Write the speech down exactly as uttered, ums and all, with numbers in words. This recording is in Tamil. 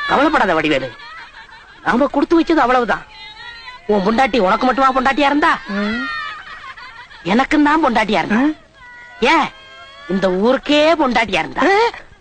கவலைப்படாத வடிவேலு, நாம கொடுத்து வச்சது அவ்வளவுதான். உன் பொண்டாட்டி உனக்கு மட்டுமா பொண்டாட்டியா இருந்தா? எனக்கும் தான் பொண்டாட்டியா இருந்தா. ஏன் இந்த ஊருக்கே பொண்டாட்டியா இருந்தா?